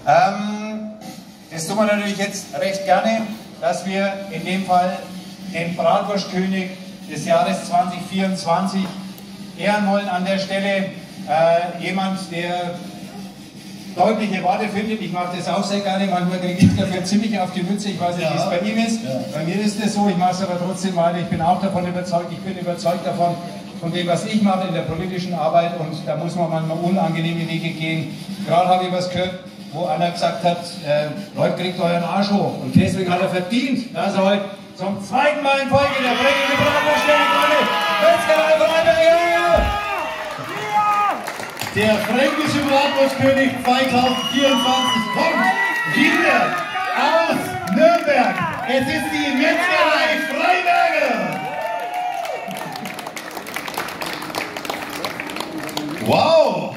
Das tun wir natürlich jetzt recht gerne, dass wir in dem Fall den Bratwurstkönig des Jahres 2024 ehren wollen an der Stelle. Jemand, der deutliche Worte findet. Ich mache das auch sehr gerne. Manchmal kriege ich dafür ziemlich auf die Mütze. Ich weiß nicht, wie es bei ihm ist. Ja. Bei mir ist es so. Ich mache es aber trotzdem weiter. Ich bin auch davon überzeugt. Ich bin überzeugt davon, von dem, was ich mache in der politischen Arbeit. Und da muss man manchmal unangenehme Wege gehen. Gerade habe ich was gehört, wo einer gesagt hat, Leute, kriegt euren Arsch hoch. Und deswegen hat er verdient, dass er heute zum zweiten Mal in Folge der fränkische Bratwurstkönig wurde. Metzgerei Freiberger! Der fränkische Bratwurstkönig 2024 kommt wieder aus Nürnberg. Es ist die Metzgerei Freiberger. Wow!